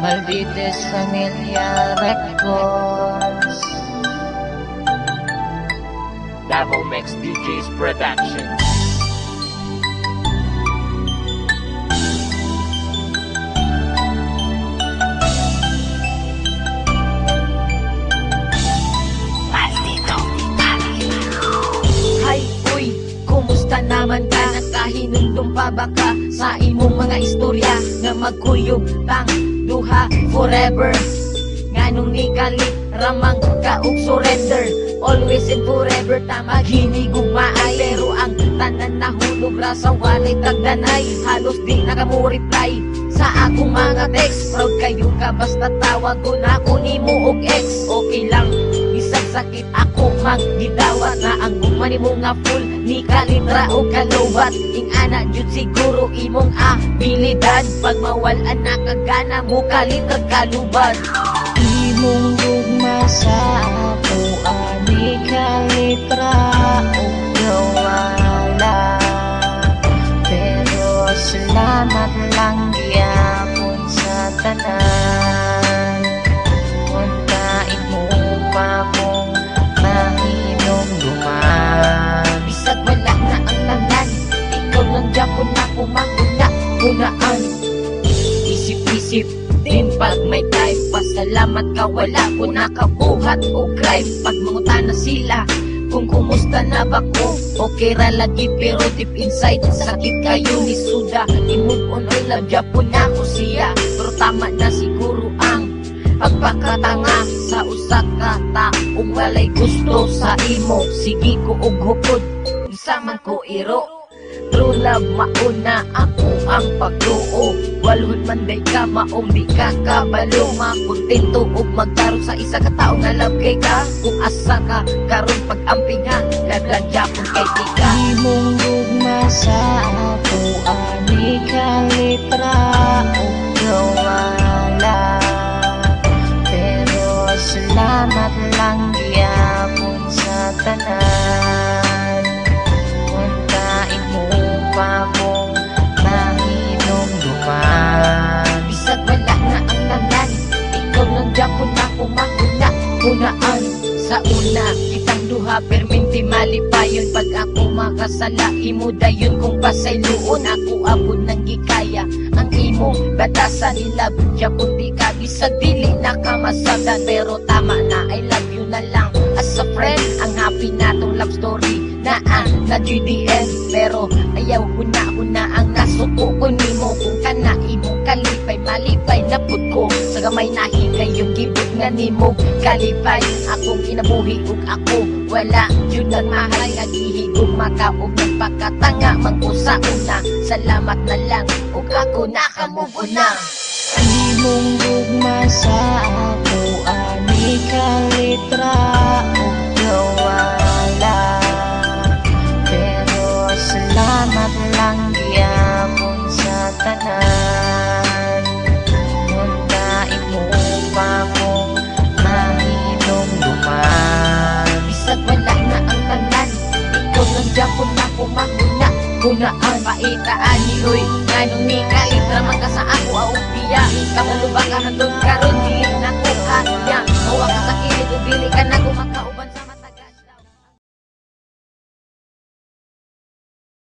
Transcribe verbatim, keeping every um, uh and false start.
Maldites Familia Records. Davao Mix D Js Productions. Hay, uy, kumusta naman ka? Nakahinumdum pa ba ka sa imong mga istorya nga magkuyog tang duha forever? Nganong ni kalit ramang ka og surrender, always and forever ta maghinigugmaay. Pero ang tanan nahulog ra sa walay tagdanay, halos di nakamureply sa akong mga text. Proud kayo ka basta tawag ko na ako nimo og ex. Okay lang bisag sakit ako magdidawat na ang gumani mo nga full ni kalitra o kalubat. Ing ana jud siguro imong abilidad, pag mawalan na kagana mo kalitra kalubat. Imong gugma sa ako ani kalitra o gawala, pero salamat lang gyapon sa tanan. Kuntain mo pa kung mahinom duman, Bisag wala na ang tanan, ikaw lang gyapon na kumanguna kunaan. Isip-isip din pag may time, pasalamat ka wala ko nakabuhat o crime. Pag mangutana sila kung kumusta na ba ko, okay ra lagi pero deep inside sakit kayo ni suda. I-move on or love Japon na ko siya, pero tama na siguro ang pagpakatanga sa usa ka taong walay gusto sa imo. Sige ko og hupod unsa man ko iro, true love mauna ako ang pagtuo. Walhod man day ka maong di ka kabalo, makontento og magtaro sa isa ka tao nga love kay ka. Kung asa ka karon pag-amping ha, laglag Japon kay tika. imong gugma sa ako ani kalitra o gawala, pero salamat lang gyapon sa tanan. Kuntain mo pa kung mahinom duman, Bisag wala na ang tanan, ikaw lang Japon na kumanguna kunaan. Sa una kitang duha perminti malipayon, pag ako makasala imo dayon kung pasayloon. Ako abot ng gikaya ang imo batasan nila Japon di ka bisag dili nakamasabdan, pero tama na I love you na lang as a friend. Ang happy natong love story na ang na G D N, pero ayaw ko na ko na ang nasuko ko nimo. Kung kana imong kalipay malipay na pud ko sa gamay nahi kayong gibot nga nimo kalipay. Akong kinabuhi ug ako wala jud ang mahal, naghihigog makaog nagpakatanga man ko sa una. Salamat na lang ug ako nakamove on na. imong gugma sa ako ani kalitra o gawala, pero salamat lang gyapon sa tanan. Kuntain mo pa kung mahinom duman, Bisag wala na ang tanan, ikaw lang Japon na kumanguna kunaan. Paitaan ni Hoy nganong ni kalitra man ka sa ako aong biya. Kabalo ba ka handog karon di na ko kanya, mawa ka sa kilid ug dili ka na ko makauban sa